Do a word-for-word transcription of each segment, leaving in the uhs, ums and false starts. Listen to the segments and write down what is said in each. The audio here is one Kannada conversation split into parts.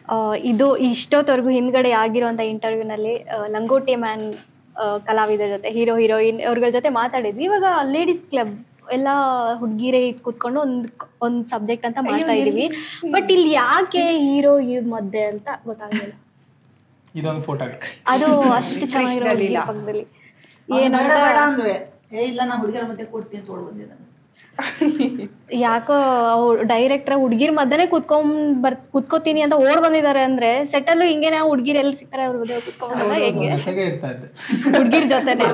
ಇದು ಇಷ್ಟೊತ್ತವರೆಗೂ ಹಿಂದ್ಗಡೆ ಆಗಿರುವಂಥ ಇಂಟರ್ವ್ಯೂನಲ್ಲಿ ಲಂಗೋಟಿ ಮ್ಯಾನ್ ಕಲಾವಿದರ ಜೊತೆ ಹೀರೋ ಹೀರೋಯಿನ್ ಅವ್ರಗಳ ಜೊತೆ ಮಾತಾಡಿದ್ವಿ. ಇವಾಗ ಲೇಡೀಸ್ ಕ್ಲಬ್ ಎಲ್ಲ ಹುಡುಗಿರೇ ಕೂತ್ಕೊಂಡು ಒಂದು ಒಂದು ಸಬ್ಜೆಕ್ಟ್ ಅಂತ ಮಾಡ್ತಾ ಇದೀವಿ. ಬಟ್ ಇಲ್ಲಿ ಯಾಕೆ ಹೀರೋ ಇವ್ರ ಮಧ್ಯೆ ಅಂತ ಗೊತ್ತಾಗಲಿಲ್ಲ. ಇದೊಂದು ಫೋಟೋ ಅದು ಅಷ್ಟು ಚೆನ್ನಾಗಿರೋ ಪಕ್ಕದಲ್ಲಿ ಏನಂತ ಇಲ್ಲ ನಾ ಹುಡುಗರ ಮಧ್ಯೆ ಕೊಡ್ತೀನಿ ಅಂತ ಓಡ್ ಬಂದಿದ್ದಾನೆ. ಯಾಕೋ ಡೈರೆಕ್ಟರ್ ಹುಡ್ಗಿರ್ ಮಧ್ಯೆ ಕುತ್ಕೊಂಡ್ ಬರ್ ಕುತ್ಕೋತೀನಿ ಅಂತ ಓಡ್ ಬಂದಿದ್ದಾರೆ ಅಂದ್ರೆ ಸೆಟಲ್ಲೂ ಹಿಂಗೇನೆ ಹುಡ್ಗಿರ್ ಎಲ್ಲಿ ಸಿಗ್ತಾರೆ ಅವ್ರ ಮಧ್ಯೆ ಕುತ್ಕೊಂಡ್ ಹೇಗೆ ಹುಡ್ಗಿರ್ ಜೊತೆನೆ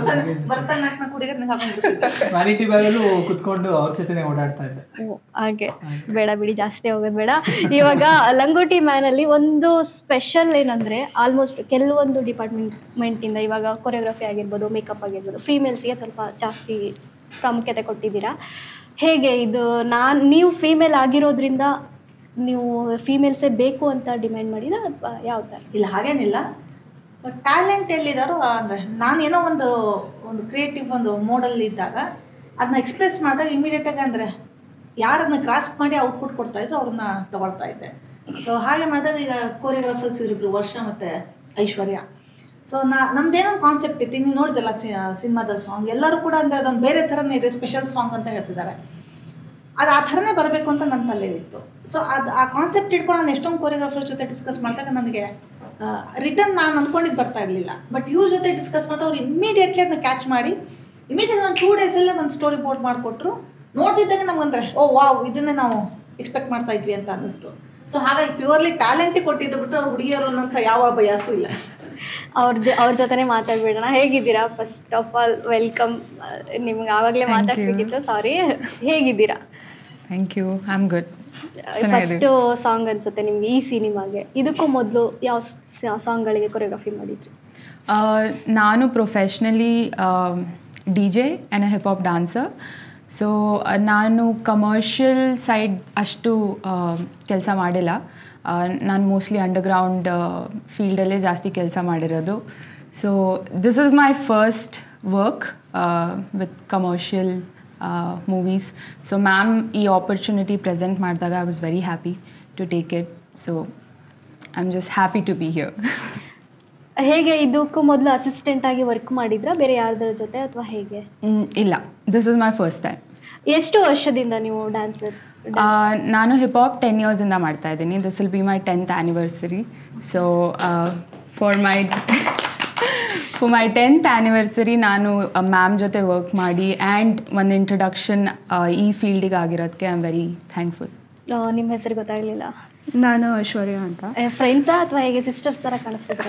ವ್ಯಾನಿಟಿ ಬ್ಯಾಗಲ್ಲೂ ಕುತ್ಕೊಂಡು ಅವ್ರ ಜೊತೆನೆ ಓಡಾಡ್ತಾ ಇದ್ದೆ. ಹಾಗೆ ಬೇಡ ಬಿಡಿ, ಜಾಸ್ತಿ ಹೋಗೋದು ಬೇಡ. ಇವಾಗ ಲಂಗೋಟಿ ಮ್ಯಾನ್ ಅಲ್ಲಿ ಒಂದು ಸ್ಪೆಷಲ್ ಏನಂದ್ರೆ ಆಲ್ಮೋಸ್ಟ್ ಕೆಲವೊಂದು ಡಿಪಾರ್ಟ್ಮೆಂಟ್ ಇಂದ ಇವಾಗ ಕೊರಿಯೋಗ್ರಫಿ ಆಗಿರ್ಬೋದು, ಮೇಕಪ್ ಆಗಿರ್ಬೋದು, ಫೀಮೇಲ್ಸ್ಗೆ ಸ್ವಲ್ಪ ಜಾಸ್ತಿ ಪ್ರಾಮುಖ್ಯತೆ ಕೊಟ್ಟಿದ್ದೀರಾ. ಹೇಗೆ ಇದು ನಾನು ನೀವು ಫೀಮೇಲ್ ಆಗಿರೋದ್ರಿಂದ ನೀವು ಫೀಮೇಲ್ಸೇ ಬೇಕು ಅಂತ ಡಿಮ್ಯಾಂಡ್ ಮಾಡಿದ ಅಥವಾ ಯಾವ ಥರ? ಇಲ್ಲ, ಹಾಗೇನಿಲ್ಲ. ಟ್ಯಾಲೆಂಟ್ ಎಲ್ಲಿದ್ದಾರೋ ಅಂದರೆ ನಾನು ಏನೋ ಒಂದು ಒಂದು ಕ್ರಿಯೇಟಿವ್ ಒಂದು ಮೋಡಲ್ ಇದ್ದಾಗ ಅದನ್ನ ಎಕ್ಸ್ಪ್ರೆಸ್ ಮಾಡಿದಾಗ ಇಮಿಡಿಯೇಟಾಗಿ ಅಂದರೆ ಯಾರನ್ನ ಕ್ರಾಸ್ ಮಾಡಿ ಔಟ್ಪುಟ್ ಕೊಡ್ತಾಯಿದ್ರು ಅವ್ರನ್ನ ತಗೊಳ್ತಾ ಇದ್ದೆ. ಸೊ ಹಾಗೆ ಮಾಡಿದಾಗ ಈಗ ಕೋರಿಯೋಗ್ರಾಫರ್ಸ್ ಇವರಿಬ್ರು ವರ್ಷ ಮತ್ತು ಐಶ್ವರ್ಯ. ಸೊ ನಾ ನಮ್ದೇನೊಂದು ಕಾನ್ಸೆಪ್ಟ್ ಇತ್ತು, ನೀವು ನೋಡಿದಲ್ಲ ಸಿನಿಮಾದ ಸಾಂಗ್ ಎಲ್ಲರೂ ಕೂಡ ಅಂದರೆ ಅದೊಂದು ಬೇರೆ ಥರನೇ ಇದೆ, ಸ್ಪೆಷಲ್ ಸಾಂಗ್ ಅಂತ ಹೇಳ್ತಿದ್ದಾರೆ. ಅದು ಆ ಥರನೇ ಬರಬೇಕು ಅಂತ ನನ್ನ ತಲೆಯಲ್ಲಿತ್ತು. ಸೊ ಅದು ಆ ಕಾನ್ಸೆಪ್ಟ್ ಇಟ್ಕೊಂಡು ನಾನು ಎಷ್ಟೊಂದು ಕೋರಿಯೋಗ್ರಾಫರ್ ಜೊತೆ ಡಿಸ್ಕಸ್ ಮಾಡಿದಾಗ ನನಗೆ ರಿಟರ್ನ್ ನಾನು ಅಂದ್ಕೊಂಡಿದ್ದು ಬರ್ತಾ ಇರಲಿಲ್ಲ. ಬಟ್ ಇವ್ರ ಜೊತೆ ಡಿಸ್ಕಸ್ ಮಾಡಿದಾಗ ಅವ್ರು ಇಮ್ಮಿಡಿಯೇಟ್ಲಿ ಅದನ್ನ ಕ್ಯಾಚ್ ಮಾಡಿ ಇಮಿಡಿಯೇಟ್ ಒಂದು ಟೂ ಡೇಸಲ್ಲೇ ಒಂದು ಸ್ಟೋರಿ ಬೋರ್ಡ್ ಮಾಡಿಕೊಟ್ರು. ನೋಡ್ತಿದ್ದಾಗ ನಮ್ಗಂದ್ರೆ ಓ ವಾವ್, ಇದನ್ನೇ ನಾವು ಎಕ್ಸ್ಪೆಕ್ಟ್ ಮಾಡ್ತಾ ಇದ್ವಿ ಅಂತ ಅನ್ನಿಸ್ತು. ಸೊ ಹಾಗಾಗಿ ಪ್ಯೂರ್ಲಿ ಟ್ಯಾಲೆಂಟೇ ಕೊಟ್ಟಿದ್ದು ಬಿಟ್ಟು ಅವ್ರು ಹುಡುಗಿಯರು ಅನ್ನೋಂಥ ಯಾವ ಬಯಾಸು ಇಲ್ಲ. ಅವ್ರ ಅವ್ರ ಜೊತೆನೇ ಮಾತಾಡ್ಬಿಡೋಣ. ಹೇಗಿದ್ದೀರಾ? First of all welcome. ನಿಮ್ಗೆ ಆವಾಗಲೇ ಮಾತಾಡ್ಸ್ಬೇಕಿತ್ತು, ಸಾರಿ. ಹೇಗಿದ್ದೀರಾ? Thank you, I am good. First song ಅನ್ಸುತ್ತೆ ನಿಮ್ಗೆ ಈ ಸಿನಿಮಾಗೆ. ಇದಕ್ಕೂ ಮೊದಲು ಯಾವ ಸಾಂಗ್ಗಳಿಗೆ ಕೊರಿಯೋಗ್ರಫಿ ಮಾಡಿದ್ರಿ? ನಾನು professionally D J and hip hop dancer. So ನಾನು ಕಮರ್ಷಿಯಲ್ ಸೈಡ್ ಅಷ್ಟು ಕೆಲಸ ಮಾಡಿಲ್ಲ. ನಾನು ಮೋಸ್ಟ್ಲಿ ಅಂಡರ್ಗ್ರೌಂಡ್ ಫೀಲ್ಡಲ್ಲೇ ಜಾಸ್ತಿ ಕೆಲಸ ಮಾಡಿರೋದು. So this is my first work with commercial movies. So ma'am ಈ ಆಪರ್ಚುನಿಟಿ ಪ್ರೆಸೆಂಟ್ ಮಾಡಿದಾಗ I was very happy to take it. So I am just happy to be here. ಹೇಗೆ ಇದಕ್ಕೂ ಮೊದಲು ಅಸಿಸ್ಟೆಂಟ್ ಆಗಿ ವರ್ಕ್ ಮಾಡಿದ್ರಾ ಬೇರೆ ಯಾರ್ದ್ರ ಜೊತೆ ಅಥವಾ ಹೇಗೆ? ಇಲ್ಲ, this is my first time. ಎಷ್ಟು ವರ್ಷದಿಂದ ನೀವು ಡ್ಯಾನ್ಸರ್? ನಾನು ಹಿಪ್ ಹಾಪ್ ಟೆನ್ ಇಯರ್ಸಿಂದ ಮಾಡ್ತಾ ಇದ್ದೀನಿ. This will be my tenth anniversary. So for my for my tenth anniversary ನಾನು ಮ್ಯಾಮ್ ಜೊತೆ ವರ್ಕ್ ಮಾಡಿ ಆ್ಯಂಡ್ ಒಂದು ಇಂಟ್ರೊಡಕ್ಷನ್ ಈ ಫೀಲ್ಡಿಗೆ ಆಗಿರೋದಕ್ಕೆ ಐ ಆಮ್ ವೆರಿ ಥ್ಯಾಂಕ್ಫುಲ್. ನಿಮ್ಮ ಹೆಸರು ಗೊತ್ತಾಗಲಿಲ್ಲ. ನಾನು ಐಶ್ವರ್ಯ ಅಂತ. ಫ್ರೆಂಡ್ಸಾ ಅಥವಾ ಹೇಗೆ ಸಿಸ್ಟರ್ಸ್ ಥರ ಕಾಣಿಸ್ತಿದ್ದಾರೆ?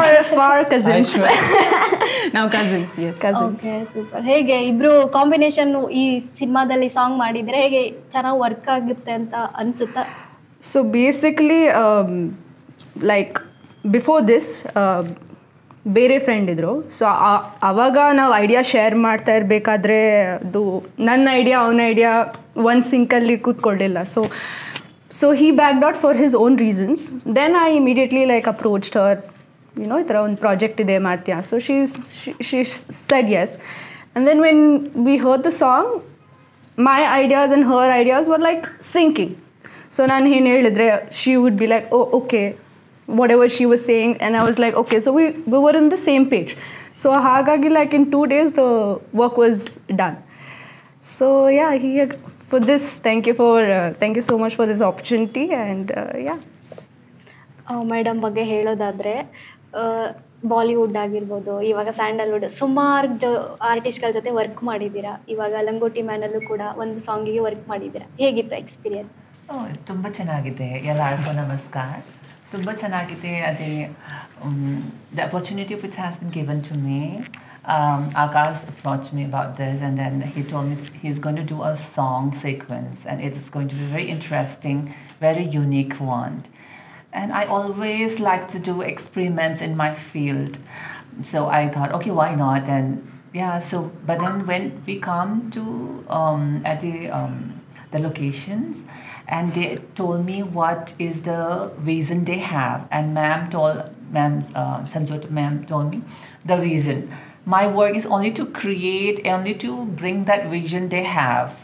ನಾವು ಕಸಿನ್ಸ್. S, okay, super. ಹೇಗೆ ಇಬ್ರು ಕಾಂಬಿನೇಷನ್ ಈ ಸಿನಿಮಾದಲ್ಲಿ ಸಾಂಗ್ ಮಾಡಿದರೆ ಹೇಗೆ ಚೆನ್ನಾಗಿ ವರ್ಕ್ ಆಗುತ್ತೆ ಅಂತ ಅನಿಸುತ್ತಾ? So basically like before this ಬೇರೆ ಫ್ರೆಂಡ್ ಇದ್ದರು. ಸೊ ಆವಾಗ ನಾವು ಐಡಿಯಾ ಶೇರ್ ಮಾಡ್ತಾ ಇರಬೇಕಾದ್ರೆ ಅದು ನನ್ನ ಐಡಿಯಾ ಅವನ ಐಡಿಯಾ ಒಂದು ಸಿಂಕಲ್ಲಿ ಕೂತ್ಕೊಳ್ಳಿಲ್ಲ. So so he backed out for his own reasons. Then I immediately like approached her, you know, itra one project ide martiya. So she, she she said yes. And then when we heard the song, my ideas and her ideas were like syncing. So nan hen helidre she would be like, oh okay, whatever she was saying, and I was like, okay, so we we were on the same page. So hagagi like in two days the work was done. So yeah, he for this thank you for uh, thank you so much for this opportunity. And uh, yeah, madam ಬಗ್ಗೆ ಹೇಳೋದಾದರೆ ಬಾಲಿವುಡ್ ಆಗಿರ್ಬೋದು, ಇವಾಗ ಸ್ಯಾಂಡಲ್ವುಡ್ ಸುಮಾರು ಜೊ ಆರ್ಟಿಸ್ಟ್ಗಳ ಜೊತೆ ವರ್ಕ್ ಮಾಡಿದ್ದೀರಾ. ಇವಾಗ ಲಂಗೋಟಿ ಮ್ಯಾನಲ್ಲೂ ಕೂಡ ಒಂದು ಸಾಂಗಿಗೆ ವರ್ಕ್ ಮಾಡಿದ್ದೀರಾ. ಹೇಗಿತ್ತು ಎಕ್ಸ್ಪೀರಿಯನ್ಸ್? ತುಂಬ ಚೆನ್ನಾಗಿದೆ. ಎಲ್ಲರಿಗೂ ನಮಸ್ಕಾರ. ತುಂಬ ಚೆನ್ನಾಗಿದೆ. ಅದೇ the opportunity which has been given to me. Um, Akash approached me about this, and then he told me he's going to do a song sequence, and it's going to be very interesting, very unique one. And I always like to do experiments in my field, so I thought, okay, why not? And yeah, so but then when we come to um, at the um, the locations, and they told me what is the vision they have, and ma'am told ma'am uh, Sanjot ma'am told me the vision. My work is only to create, only to bring that vision they have.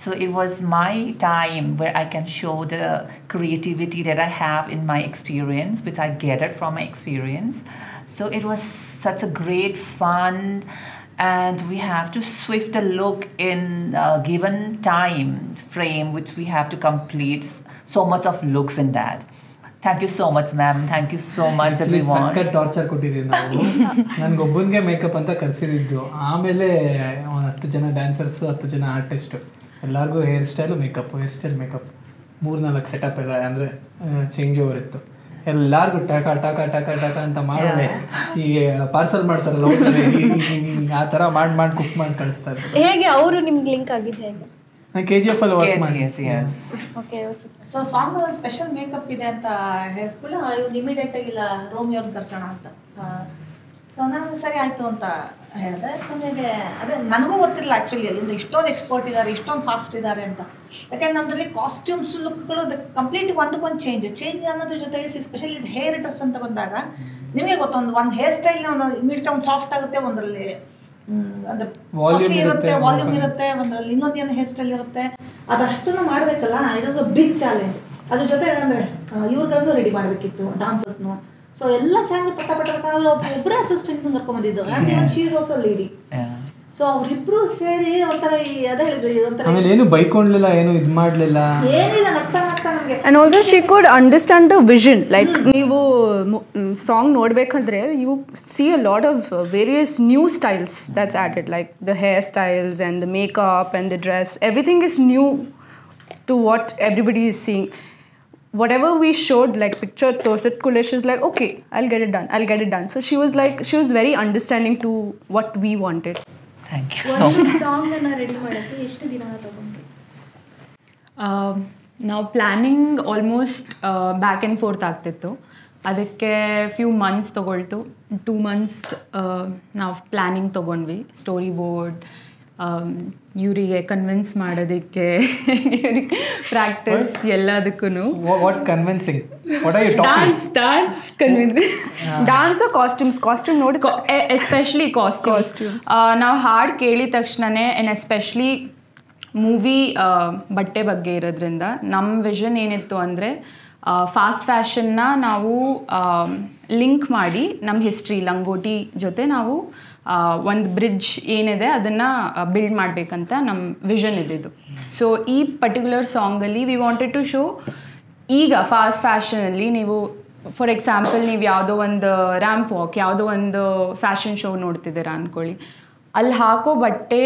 So it was my time where I can show the creativity that I have in my experience, which I gathered from my experience. So it was such a great fun, and we have to swift the look in a given time frame, which we have to complete so much of looks in that. Thank you so much, ma'am. Thank you so much, everyone. ಸಖತ್ ಟಾರ್ಚರ್ ಕೊಟ್ಟಿದ್ದೀವಿ ನಾವು. ನನಗೊಬ್ಬನಿಗೆ ಮೇಕಪ್ ಅಂತ ಕರೆಸಿದ್ದು, ಆಮೇಲೆ ಒಂದು ಹತ್ತು ಜನ ಡ್ಯಾನ್ಸರ್ಸು, ಹತ್ತು ಜನ ಆರ್ಟಿಸ್ಟು, ಎಲ್ಲರಿಗೂ hair style makeup, hair style makeup, ಮೂರು ನಾಲ್ಕು ಸೆಟಪ್ ಎಲ್ಲ ಅಂದರೆ ಚೇಂಜ್ ಓವರ್ ಇತ್ತು. ಎಲ್ಲರಿಗೂ ಟಕ ಟಕ ಟಕ ಟಕ ಅಂತ ಮಾಡಿದೆ. ಈ ಪಾರ್ಸಲ್ ಮಾಡ್ತಾರಲ್ಲ ಆ ಥರ ಮಾಡಿ ಮಾಡಿ ಕುಕ್ ಮಾಡಿ ಕಳಿಸ್ತಾರೆ. ಹೇಗೆ ಅವರು ನಿಮ್ಗೆ ಲಿಂಕ್ ಆಗಿದೆ ಹೇಗೆ? ನಾನು ಕೆ ಜಿ ಎಫ್ ಅಲ್ಲಿ ವರ್ಕ್ ಮಾಡಿ. ಓಕೆ. ಸೊ ಸಾಂಗ್ ಒಂದು ಸ್ಪೆಷಲ್ ಮೇಕಪ್ ಇದೆ ಅಂತ ಹೇಳ್ಕೊಳ್ಳಿ ಇವ್ನು ಇಮಿಡಿಯೇಟ್ ಆಗಿ ಇಲ್ಲ ರೋಮಿ ಅವ್ರನ್ನ ಕರ್ಸೋಣ ಅಂತ. ಸೊ ನಾನು ಸರಿ ಆಯಿತು ಅಂತ ಹೇಳಿದೆ. ನನಗೆ ಅದೇ ನನಗೂ ಗೊತ್ತಿಲ್ಲ ಆ್ಯಕ್ಚುಲಿ ಅಲ್ಲಿಂದ ಇಷ್ಟೊಂದು ಎಕ್ಸ್ಪರ್ಟ್ ಇದ್ದಾರೆ, ಇಷ್ಟೊಂದು ಫಾಸ್ಟ್ ಇದ್ದಾರೆ ಅಂತ. ಯಾಕಂದ್ರೆ ನಮ್ಮದ್ರಲ್ಲಿ ಕಾಸ್ಟ್ಯೂಮ್ಸ್ ಲುಕ್ಗಳು ಕಂಪ್ಲೀಟ್ ಒಂದಕ್ಕೊಂದು ಚೇಂಜ್ ಚೇಂಜ್ ಅನ್ನೋದ್ರ ಜೊತೆಗೆ ಸ್ಪೆಷಲಿ ಹೇರ್ ಡ್ರೆಸ್ ಅಂತ ಬಂದಾಗ ನಿಮಗೆ ಗೊತ್ತೊಂದು ಒಂದು ಹೇರ್ ಸ್ಟೈಲ್ ಇಮಿಡಿಯೇಟ್ ಒಂದು ಸಾಫ್ಟ್ ಆಗುತ್ತೆ, ಒಂದರಲ್ಲಿ ಅಂದ್ರೆ ಕಾಫಿ ಇರುತ್ತೆ, ವಾಲ್ಯೂಮ್ ಇರುತ್ತೆ, ಒಂದರಲ್ಲಿ ಇನ್ನೊಂದು ಏನೋ ಹೇರ್ ಸ್ಟೈಲ್ ಇರುತ್ತೆ. ಅದಷ್ಟನ್ನು ಮಾಡಬೇಕಲ್ಲ, it was a big challenge. ಅದ್ರ ಜೊತೆ ಅಂದರೆ ಇವ್ರುಗಳನ್ನು ರೆಡಿ ಮಾಡಬೇಕಿತ್ತು, ಡಾನ್ಸರ್ಸ್ನು. ಸೊ ಎಲ್ಲ ಚೆನ್ನಾಗಿ ಪಟ ಪಟ ಪಟ ಒಬ್ಬರೇ ಅಸಿಸ್ಟೆಂಟ್ ಕರ್ಕೊಂಬಂದಿದ್ದು. And even she is also lady. So ಅವರಿಬ್ರು ಸೇರಿ ಒಂಥರ ಈ ಅದೇ ಹೇಳಿದ್ವಿ ಒಂಥರ ಏನು ಬೈಕೊಂಡ್ಲಿಲ್ಲ, ಏನು ಇದು ಮಾಡಲಿಲ್ಲ, ಏನಿಲ್ಲ, ನಗ್ತಾ ನಗ್ತಾ ನಮಗೆ. And also she could understand the vision. Like ನೀವು ಸಾಂಗ್ ನೋಡಬೇಕಂದ್ರೆ you see a lot of various new styles that's added, like the hair styles and the makeup and the dress, everything is new to what everybody is seeing. Whatever we showed, like picture Torsit Kulesh is like, okay, I'll get it done, I'll get it done. So she was like, she was very understanding to what we wanted. Thank you so much. ಒಂದು ಸಾಂಗ್ ಅನ್ನ ರೆಡಿ ಮಾಡೋಕ್ಕೆ ಎಷ್ಟು ದಿನ ತಗೊಂಡ್ರಿ? ನಾವು planning almost back and forth ಆಗ್ತಿತ್ತು. ಅದಕ್ಕೆ ಫ್ಯೂ ಮಂತ್ಸ್ ತೊಗೊಳ್ತು. ಟೂ ಮಂತ್ಸ್ ನಾವು ಪ್ಲ್ಯಾನಿಂಗ್ ತೊಗೊಂಡ್ವಿ, ಸ್ಟೋರಿ ಬೋರ್ಡ್, ಇವರಿಗೆ ಕನ್ವಿನ್ಸ್ ಮಾಡೋದಕ್ಕೆ, ಇವ್ರಿಗೆ ಪ್ರಾಕ್ಟೀಸ್ ಎಲ್ಲದಕ್ಕೂ. What convincing, what are you talking? Dance dance convincing, dance costumes costume ನೋಡಿ, ಎಸ್ಪೆಷಲಿ ಕಾಸ್ಟ್ಯೂಮ್ಸ್. ನಾವು ಹಾಡು ಕೇಳಿದ ತಕ್ಷಣವೇ, ಆ್ಯಂಡ್ ಎಸ್ಪೆಷಲಿ ಮೂವಿ ಬಟ್ಟೆ ಬಗ್ಗೆ ಇರೋದ್ರಿಂದ ನಮ್ಮ ವಿಷನ್ ಏನಿತ್ತು ಅಂದರೆ ಫಾಸ್ಟ್ ಫ್ಯಾಷನ್ನ ನಾವು ಲಿಂಕ್ ಮಾಡಿ ನಮ್ಮ ಹಿಸ್ಟ್ರಿ ಲಂಗೋಟಿ ಜೊತೆ ನಾವು ಒಂದು ಬ್ರಿಡ್ಜ್ ಏನಿದೆ ಅದನ್ನು ಬಿಲ್ಡ್ ಮಾಡಬೇಕಂತ ನಮ್ಮ ವಿಷನ್ ಇದ್ದಿದ್ದು. ಸೊ ಈ ಪರ್ಟಿಕ್ಯುಲರ್ ಸಾಂಗಲ್ಲಿ ವಿ ವಾಂಟೆಡ್ ಟು ಶೋ, ಈಗ ಫಾಸ್ಟ್ ಫ್ಯಾಷನಲ್ಲಿ ನೀವು ಫಾರ್ ಎಕ್ಸಾಂಪಲ್ ನೀವು ಯಾವುದೋ ಒಂದು ರ್ಯಾಂಪ್ ವಾಕ್, ಯಾವುದೋ ಒಂದು ಫ್ಯಾಷನ್ ಶೋ ನೋಡ್ತಿದ್ದೀರಾ ಅಂದ್ಕೊಳ್ಳಿ, ಅಲ್ಲಿ ಹಾಕೋ ಬಟ್ಟೆ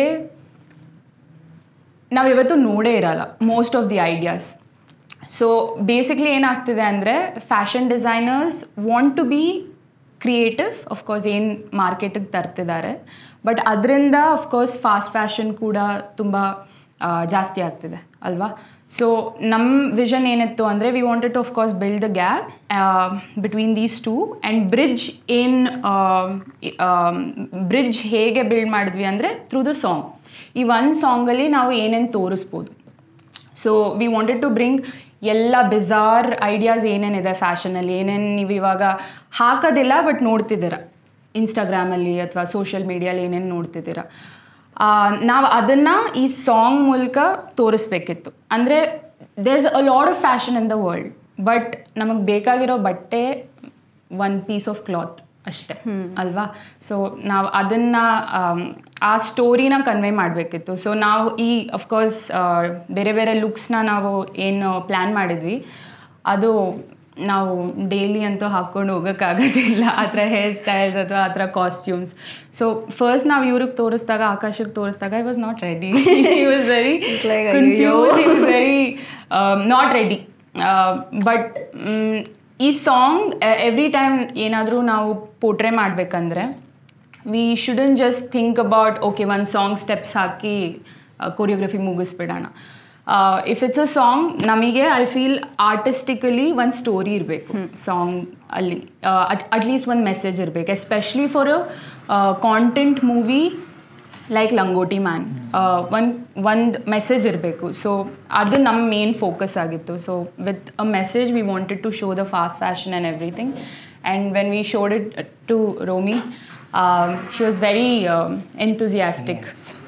ನಾವು ಇವತ್ತು ನೋಡೇ ಇರಲ್ಲ most of the ideas. So basically ಏನಾಗ್ತಿದೆ ಅಂದರೆ fashion designers want to be creative, of course ಏನು ಮಾರ್ಕೆಟಿಗೆ ತರ್ತಿದ್ದಾರೆ, ಬಟ್ ಅದರಿಂದ ಅಫ್ಕೋರ್ಸ್ ಫಾಸ್ಟ್ ಫ್ಯಾಷನ್ ಕೂಡ ತುಂಬ ಜಾಸ್ತಿ ಆಗ್ತಿದೆ ಅಲ್ವಾ. ಸೊ ನಮ್ಮ ವಿಷನ್ ಏನಿತ್ತು ಅಂದರೆ we wanted to of course build the gap between these two and bridge ಏನು ಬ್ರಿಡ್ಜ್ ಹೇಗೆ ಬಿಲ್ಡ್ ಮಾಡಿದ್ವಿ ಅಂದರೆ ಥ್ರೂ ದ ಸಾಂಗ್. ಈ ಒಂದು ಸಾಂಗಲ್ಲಿ ನಾವು ಏನೇನು ತೋರಿಸ್ಬೋದು. So we wanted to bring ಎಲ್ಲ ಬಿಜಾರ್ ಐಡಿಯಾಸ್ ಏನೇನಿದೆ ಫ್ಯಾಷನಲ್ಲಿ, ಏನೇನು ನೀವು ಇವಾಗ ಹಾಕೋದಿಲ್ಲ ಬಟ್ ನೋಡ್ತಿದ್ದೀರ ಇನ್ಸ್ಟಾಗ್ರಾಮಲ್ಲಿ ಅಥವಾ ಸೋಷಿಯಲ್ ಮೀಡಿಯಲ್ಲಿ ಏನೇನು ನೋಡ್ತಿದ್ದೀರ, ನಾವು ಅದನ್ನು ಈ ಸಾಂಗ್ ಮೂಲಕ ತೋರಿಸ್ಬೇಕಿತ್ತು. ಅಂದರೆ there is a lot of fashion in the world, but ನಮಗೆ ಬೇಕಾಗಿರೋ ಬಟ್ಟೆ ಒನ್ ಪೀಸ್ ಆಫ್ ಕ್ಲಾತ್ ಅಷ್ಟೇ ಅಲ್ವಾ. ಸೊ ನಾವು ಅದನ್ನು ಆ ಸ್ಟೋರಿನ ಕನ್ವೆ ಮಾಡಬೇಕಿತ್ತು. ಸೊ ನಾವು ಈ ಅಫ್ಕೋರ್ಸ್ ಬೇರೆ ಬೇರೆ ಲುಕ್ಸ್ನ ನಾವು ಏನು ಪ್ಲ್ಯಾನ್ ಮಾಡಿದ್ವಿ, ಅದು ನಾವು ಡೈಲಿ ಅಂತೂ ಹಾಕ್ಕೊಂಡು ಹೋಗೋಕ್ಕಾಗೋದಿಲ್ಲ ಆ ಥರ ಹೇರ್ ಸ್ಟೈಲ್ಸ್ ಅಥವಾ ಆ ಥರ ಕಾಸ್ಟ್ಯೂಮ್ಸ್. ಸೊ ಫಸ್ಟ್ ನಾವು ಇವ್ರಿಗೆ ತೋರಿಸಿದಾಗ, ಆಕಾಶಕ್ಕೆ ತೋರಿಸಿದಾಗ I was not ready, he was very confuse, he was very not ready. But ಈ ಸಾಂಗ್ ಎವ್ರಿ ಟೈಮ್ ಏನಾದರೂ ನಾವು ಪೋರ್ಟ್ರೇ ಮಾಡಬೇಕಂದ್ರೆ we shouldn't just think about okay ಒಂದು ಸಾಂಗ್ ಸ್ಟೆಪ್ಸ್ ಹಾಕಿ ಕೊರಿಯೋಗ್ರಫಿ ಮುಗಿಸ್ಬಿಡೋಣ. ಇಫ್ ಇಟ್ಸ್ ಅ ಸಾಂಗ್, ನಮಗೆ ಐ ಫೀಲ್ ಆರ್ಟಿಸ್ಟಿಕಲಿ ಒಂದು ಸ್ಟೋರಿ ಇರಬೇಕು ಸಾಂಗ್ ಅಲ್ಲಿ, ಅಟ್ಲೀಸ್ಟ್ ಒಂದು ಮೆಸೇಜ್ ಇರಬೇಕು, especially for a content movie like Langoti man. ಒಂದು ಒಂದು ಮೆಸೇಜ್ ಇರಬೇಕು. ಸೊ ಅದು ನಮ್ಮ ಮೇನ್ ಫೋಕಸ್ ಆಗಿತ್ತು. So with a message we wanted to show the fast fashion and everything. And when we showed it to Romi, she was very enthusiastic.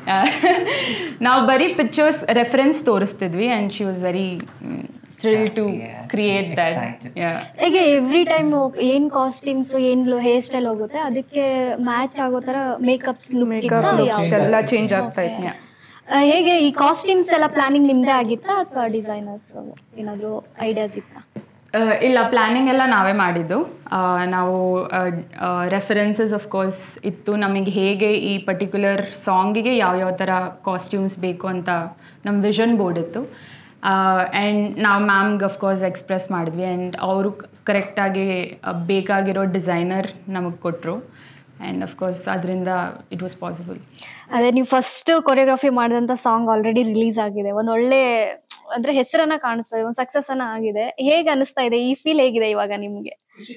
ನಾವು ಬರೀ ಪಿಕ್ಚರ್ಸ್ ರೆಫರೆನ್ಸ್ ತೋರಿಸ್ತಿದ್ವಿ and she was very thrill to create that. ಹೇಗೆ ಎವ್ರಿ ಟೈಮ್ ಏನು ಕಾಸ್ಟ್ಯೂಮ್ಸ್ ಏನು ಹೇರ್ ಸ್ಟೈಲ್ ಹೋಗುತ್ತೆ ಅದಕ್ಕೆ ಮ್ಯಾಚ್ ಆಗೋ ಥರ ಮೇಕಪ್ಸ್ ಲುಕ್ ಎಲ್ಲ ಚೇಂಜ್ ಆಗ್ತಾ ಇತ್ತು. ಹೇಗೆ ಈ ಕಾಸ್ಟ್ಯೂಮ್ಸ್ ಎಲ್ಲ ಪ್ಲಾನಿಂಗ್ ನಿಮ್ಮದೇ ಆಗಿತ್ತಾ ಅಥವಾ ಡಿಸೈನರ್ಸ್ ಏನಾದರೂ ಐಡಿಯಾಸ್ ಇತ್ತಾ? ಇಲ್ಲ, ಪ್ಲ್ಯಾನಿಂಗ್ ಎಲ್ಲ ನಾವೇ ಮಾಡಿದ್ದು. ನಾವು ರೆಫರೆನ್ಸಸ್ ಆಫ್ ಕೋರ್ಸ್ ಇತ್ತು ನಮಗೆ, ಹೇಗೆ ಈ ಪರ್ಟಿಕ್ಯುಲರ್ ಸಾಂಗಿಗೆ ಯಾವ್ಯಾವ ಥರ ಕಾಸ್ಟ್ಯೂಮ್ಸ್ ಬೇಕು ಅಂತ ನಮ್ಮ ವಿಷನ್ ಬೋರ್ಡ್ ಇತ್ತು. ಆ್ಯಂಡ್ ನಾವು ಮ್ಯಾಮ್ಗೆ ಅಫ್ಕೋರ್ಸ್ ಎಕ್ಸ್ಪ್ರೆಸ್ ಮಾಡಿದ್ವಿ ಆ್ಯಂಡ್ ಅವರು ಕರೆಕ್ಟಾಗಿ ಬೇಕಾಗಿರೋ ಡಿಸೈನರ್ ನಮಗೆ ಕೊಟ್ಟರು ಆ್ಯಂಡ್ ಅಫ್ಕೋರ್ಸ್ ಅದರಿಂದ ಇಟ್ ವಾಸ್ ಪಾಸಿಬಲ್. ಅದೇ ನೀವು ಫಸ್ಟ್ ಕೊರಿಯೋಗ್ರಫಿ ಮಾಡಿದಂಥ ಸಾಂಗ್ ಆಲ್ರೆಡಿ ರಿಲೀಸ್ ಆಗಿದೆ, ಒಂದು ಒಳ್ಳೆ ಅಂದರೆ ಹೆಸರನ್ನ ಕಾಣಿಸ್ತದೆ, ಒಂದು ಸಕ್ಸಸ್ ಅನ್ನ ಆಗಿದೆ. ಹೇಗೆ ಅನಿಸ್ತಾ ಇದೆ, ಈ ಫೀಲ್ ಹೇಗಿದೆ ಇವಾಗ ನಿಮಗೆ?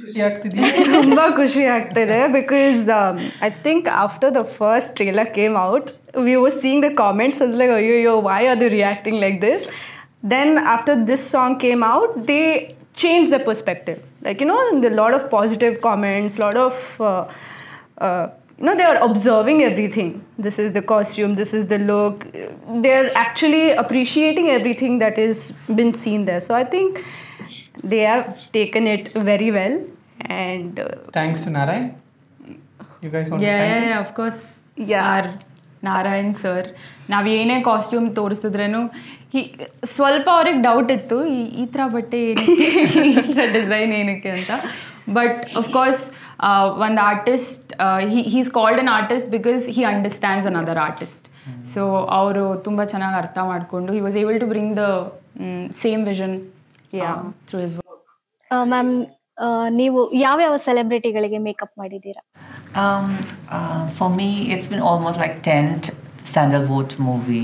ತುಂಬ ಖುಷಿ ಆಗ್ತಿದೆ because I think after the first trailer came out we were seeing the comments was like ಅಯ್ಯೋ why are they reacting like this. Then after this song came out, they changed the perspective. Like, you know, a lot of positive comments, lot of, uh, uh, you know, they are observing everything. This is the costume, this is the look. They're actually appreciating everything that is been seen there. So I think they have taken it very well. And uh, thanks to Narayan. You guys want yeah, to thank yeah, him? yeah, of course. Yeah. Our Narayan sir, ನಾವು ಏನೇ ಕಾಸ್ಟ್ಯೂಮ್ ತೋರಿಸಿದ್ರೇನು ಹಿ ಸ್ವಲ್ಪ ಅವ್ರಿಗೆ ಡೌಟ್ ಇತ್ತು, ಈ ಈ ಥರ ಬಟ್ಟೆ ಏನಕ್ಕೆ, ಈ ಥರ ಡಿಸೈನ್ ಏನಕ್ಕೆ ಅಂತ. ಬಟ್ ಅಫ್ಕೋರ್ಸ್ ಒಂದು artist, he he's called an artist because he understands another artist. So ಅವರು ತುಂಬ ಚೆನ್ನಾಗಿ ಅರ್ಥ ಮಾಡಿಕೊಂಡು he was able to bring the same vision through his work. Ma'am, ನೀವು ಯಾವ್ಯಾವ ಸೆಲೆಬ್ರಿಟಿಗಳಿಗೆ ಮೇಕಪ್ ಮಾಡಿದ್ದೀರಾ? Um, uh, for me, it's been almost like tenth Sandalwood movie,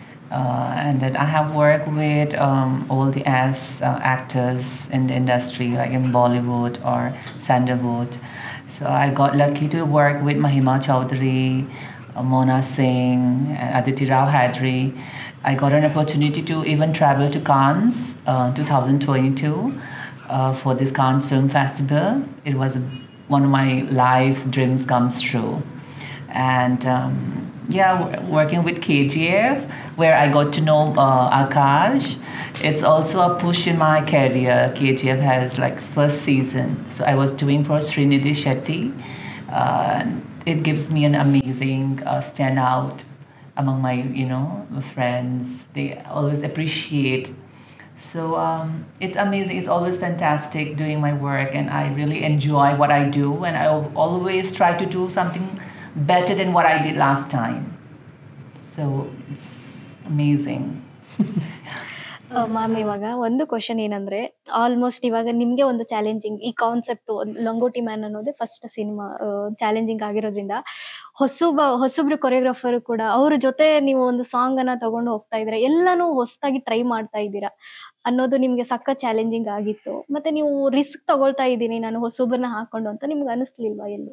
uh, and then I have worked with um, all the as uh, actors in the industry, like in Bollywood or Sandalwood. So I got lucky to work with Mahima Chowdhury, uh, Mona Singh, and Aditi Rao Hadri. I got an opportunity to even travel to Cannes, uh, twenty twenty-two, uh, for this Cannes Film Festival. It was a one of my life dreams comes true. And um, yeah, w- working with K G F, where I got to know uh, Akash, it's also a push in my career. K G F has like first season, so I was doing for Srinidhi Shetty. Uh, it gives me an amazing uh, stand out among my, you know, friends. They always appreciate. So um, it's amazing. It's always fantastic doing my work, and I really enjoy what I do. And I always try to do something better than what I did last time. So it's amazing. Ma'am, ಇವಾಗ ಒಂದು ಕ್ವಶನ್ ಏನಂದ್ರೆ, ಆಲ್ಮೋಸ್ಟ್ ಇವಾಗ ನಿಮ್ಗೆ ಒಂದು ಚಾಲೆಂಜಿಂಗ್ ಈ ಕಾನ್ಸೆಪ್ಟ್ ಲಂಗೋಟಿ ಮ್ಯಾನ್ ಅನ್ನೋದೇ ಫಸ್ಟ್ ಸಿನಿಮಾ ಚಾಲೆಂಜಿಂಗ್ ಆಗಿರೋದ್ರಿಂದ ಹೊಸಬ ಹೊಸಬ್ರು ಕೊರಿಯೋಗ್ರಾಫರ್ ಕೂಡ ಅವ್ರ ಜೊತೆ ನೀವು ಒಂದು ಸಾಂಗ್ ಅನ್ನ ತಗೊಂಡು ಹೋಗ್ತಾ ಇದ್ದೀರಾ, ಎಲ್ಲಾನು ಹೊಸದಾಗಿ ಟ್ರೈ ಮಾಡ್ತಾ ಇದ್ದೀರಾ ಅನ್ನೋದು ನಿಮ್ಗೆ ಸಕ್ಕ ಚಾಲೆಂಜಿಂಗ್ ಆಗಿತ್ತು. ಮತ್ತೆ ನೀವು ರಿಸ್ಕ್ ತಗೊಳ್ತಾ ಇದ್ದೀನಿ ನಾನು ಹೊಸಬ್ರನ್ನ ಹಾಕೊಂಡು ಅಂತ ನಿಮ್ಗೆ ಅನಿಸ್ಲಿಲ್ವಾ ಎಲ್ಲೂ?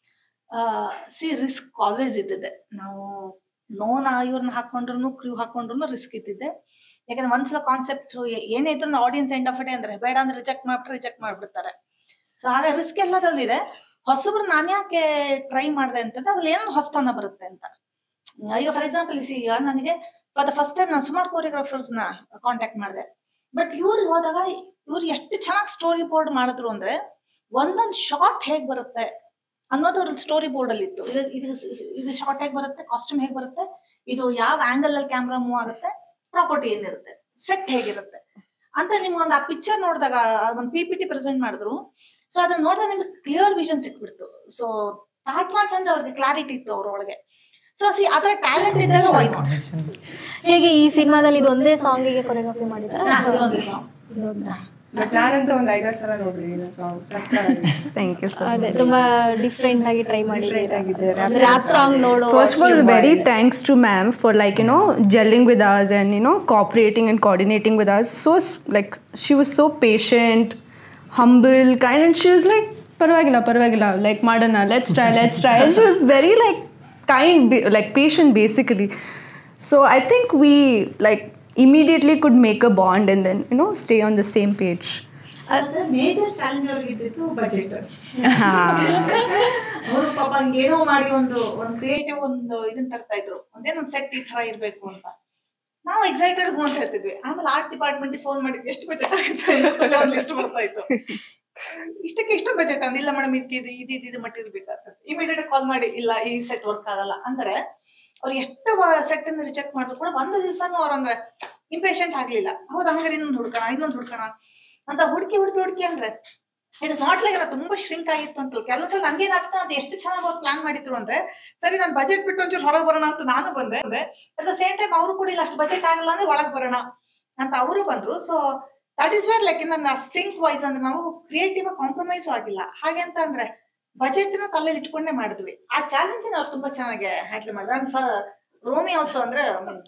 ಸಿ ರಿಸ್ಕ್ ಆಲ್ವೇಸ್ ಇದ್ದಿದೆ. ನಾವು ನೋನ ಇವ್ರನ್ನ ಹಾಕೊಂಡ್ರು ಕ್ರೂ ಹಾಕೊಂಡ್ರು ರಿಸ್ಕ್ ಇದ್ದಿದೆ. ಯಾಕಂದ್ರೆ ಒಂದ್ಸಲ ಕಾನ್ಸೆಪ್ಟ್ ಏನೇ ಇದ್ರು ಆಡಿಯನ್ಸ್ ಎಂಡ್ ಆಫ್ ಇಟ್ ಅಂದ್ರೆ ಬೇಡ ಅಂದ್ರೆ ರಿಜೆಕ್ಟ್ ಮಾಡ್ಬಿಟ್ರೆ ರಿಜೆಕ್ಟ್ ಮಾಡ್ಬಿಡ್ತಾರೆ. ಸೊ ಹಾಗೆ ರಿಸ್ಕ್ ಎಲ್ಲದರಲ್ಲಿದೆ. ಹೊಸಬ್ರು ನಾನು ಯಾಕೆ ಟ್ರೈ ಮಾಡಿದೆ ಅಂತಂದ್ರೆ ಅದ್ರಲ್ಲಿ ಏನೋ ಹೊಸತನ ಬರುತ್ತೆ ಅಂತ. ಈಗ ಫಾರ್ ಎಕ್ಸಾಂಪಲ್ ಸಿ ಈಗ ನನಗೆ ಫಾರ್ ದ ಫಸ್ಟ್ ಟೈಮ್ ನಾನು ಸುಮಾರು ಕೊರಿಯೋಗ್ರಾಫರ್ಸ್ ನ ಕಾಂಟ್ಯಾಕ್ಟ್ ಮಾಡಿದೆ. ಬಟ್ ಇವ್ರಿಗೆ ಹೋದಾಗ ಇವ್ರು ಎಷ್ಟು ಚೆನ್ನಾಗಿ ಸ್ಟೋರಿ ಬೋರ್ಡ್ ಮಾಡಿದ್ರು ಅಂದ್ರೆ ಒಂದೊಂದು ಶಾರ್ಟ್ ಹೇಗ್ ಬರುತ್ತೆ ಅನ್ನೋದು ಅವ್ರಲ್ಲಿ ಸ್ಟೋರಿ ಬೋರ್ಡ್ ಅಲ್ಲಿ ಇತ್ತು. ಇದು ಇದು ಇದು ಶಾರ್ಟ್ ಹೇಗ್ ಬರುತ್ತೆ, ಕಾಸ್ಟ್ಯೂಮ್ ಹೇಗ್ ಬರುತ್ತೆ, ಇದು ಯಾವ ಆಂಗಲ್ ಅಲ್ಲಿ ಕ್ಯಾಮ್ರಾ ಮೂವ್ ಆಗುತ್ತೆ, ಪ್ರಾಪರ್ಟಿ ಏನಿರುತ್ತೆ, ಸೆಟ್ ಹೇಗಿರುತ್ತೆ ಅಂತ ನಿಮ್ಗೊಂದು ಆ ಪಿಕ್ಚರ್ ನೋಡಿದಾಗ ಒಂದು ಪಿ ಪಿ ಟಿ ಪ್ರೆಸೆಂಟ್ ಮಾಡಿದ್ರು. ಸೊ ಅದನ್ನ ನೋಡಿದಾಗ ನಿಮ್ಗೆ ಕ್ಲಿಯರ್ ವಿಷನ್ ಸಿಕ್ಬಿಡ್ತು. ಸೊ ಸ್ಟಾರ್ಟ್ ಮಾಡ್ತಂದ್ರೆ ಅವ್ರಿಗೆ ಕ್ಲಾರಿಟಿ ಇತ್ತು ಅವ್ರೊಳಗೆ. ಸೊ ಸಿ ಅದರ ಟ್ಯಾಲೆಂಟ್ ಇದ್ದಾಗ ಹೋಯ್ತು. ಹೇಗೆ ಈ ಸಿನಿಮಾದಲ್ಲಿ ಇದು ಒಂದೇ ಸಾಂಗಿಗೆ ಕೊರಿಯೋಗ್ರಫಿ ಮಾಡಿದ್ದಾರೆ? ನಾನಂತ ಒಂದು ಐದಾರು ಸಲ ನೋಡಿದ್ದೀನಿ. Thank you sir. ಅದೇ ತುಂಬಾ ಡಿಫ್ರೆಂಟ್ ಆಗಿ ಟ್ರೈ ಮಾಡಿದ್ದೀರಾ. ರ್ಯಾಪ್ ಸಾಂಗ್ ನೋಡೋ First of all, very thanks to ma'am for like, you know, gelling with us and, you know, cooperating and coordinating with us. So like she was so patient, humble, kind, and she was like, parvagila, parvagila, like madana, let's try, let's try. And she was very like kind, like patient basically. So I think we like immediately could make a bond and then, you know, stay on the same page. Major challenge ಅವ್ರಿಗೆ ಇದ್ದಿತ್ತು ಬಜೆಟ್. ಅವರು ಪಾಪ ಹಂಗೇನೋ ಮಾಡಿ ಒಂದು ಒಂದು ಕ್ರಿಯೇಟಿವ್ ಒಂದು ಇದನ್ನ ತರ್ತಾ ಇದ್ರು, ಒಂದೇನೊಂದು ಸೆಟ್ ಈ ತರ ಇರ್ಬೇಕು ಅಂತ. ನಾವು ಎಕ್ಸೈಟೆಡ್ ಹೂ ಅಂತ ಹೇಳ್ತಿದ್ವಿ. ಆಮೇಲೆ ಆರ್ಟ್ ಡಿಪಾರ್ಟ್ಮೆಂಟ್ ಫೋನ್ ಮಾಡಿದ್ವಿ, ಎಷ್ಟು ಬಜೆಟ್ ಆಗುತ್ತೆ ಒಂದು ಲಿಸ್ಟ್ ಬರ್ತಾ ಇತ್ತು. ಇಷ್ಟಕ್ಕೆ ಎಷ್ಟು ಬಜೆಟ್ ಅಂದ್, ಇಲ್ಲ ಮೇಡಮ್ ಇದು ಇದು ಇದು ಮಟ್ಟ ಇರ್ಬೇಕಾಗ್ತದೆ. ಇಮಿಡಿಯೇಟ್ ಕಾಲ್ ಮಾಡಿ, ಇಲ್ಲ ಈ ಸೆಟ್ ವರ್ಕ್ ಆಗಲ್ಲ ಅಂದ್ರೆ ಅವ್ರು ಎಷ್ಟು ಸೆಟ್ ಅನ್ನು ರಿಜೆಕ್ಟ್ ಮಾಡಿದ್ರು ಕೂಡ ಒಂದು ದಿವಸನೂ ಅವ್ರಂದ್ರೆ ಇಂಪೇಷಂಟ್ ಆಗ್ಲಿಲ್ಲ. ಹೌದು ಹಂಗಾರೆ ಇನ್ನೊಂದು ಹುಡ್ಕೋಣ ಇನ್ನೊಂದು ಹುಡ್ಕೋಣ ಅಂತ ಹುಡುಕಿ ಹುಡುಕಿ ಹುಡುಕಿ ಅಂದ್ರೆ ಇಟ್ ಇಸ್ ನಾಟ್ ಲೈಕ್ ತುಂಬಾ ಶ್ರಿಂಕ್ ಆಗಿತ್ತು ಅಂತ. ಕೆಲವೊಂದ್ಸಲ ನನ್ಗೇನ್ ಆಗ್ತದೆ ಅಂತ ಎಷ್ಟು ಚೆನ್ನಾಗಿ ಅವ್ರು ಪ್ಲಾನ್ ಮಾಡಿದ್ರು ಅಂದ್ರೆ, ಸರಿ ನಾನು ಬಜೆಟ್ ಬಿಟ್ಟು ಒಂಚೂರು ಹೊರಗೆ ಬರೋಣ ಅಂತ ನಾನು ಬಂದೆ. ಅಟ್ ದ ಸೇಮ್ ಟೈಮ್ ಅವರು ಕೂಡ ಇಲ್ಲ ಅಷ್ಟು ಬಜೆಟ್ ಆಗಲ್ಲ ಅಂದ್ರೆ ಒಳಗೆ ಬರೋಣ ಅಂತ ಅವರು ಬಂದ್ರು. So that is where like ನನ್ನ ಸಿಂಕ್ ವೈಸ್ ಅಂದ್ರೆ ನಾವು ಕ್ರಿಯೇಟಿವ್ ಕಾಂಪ್ರಮೈಸು ಆಗಿಲ್ಲ. ಹಾಗೆ ಅಂತ ಅಂದ್ರೆ ಬಜೆಟ್ ನ ಕಲ್ಲಲ್ಲಿ ಇಟ್ಕೊಂಡೇ ಮಾಡಿದ್ವಿ. ಆ ಚಾಲೆಂಜ್ ಅವ್ರು ತುಂಬಾ ಚೆನ್ನಾಗಿ ಹ್ಯಾಂಡಲ್ ಮಾಡಿದ್ರು. ಅಂಡ್ ಫಾರ್ ರೋಮಿ ಆಲ್ಸೋ ಅಂದ್ರೆ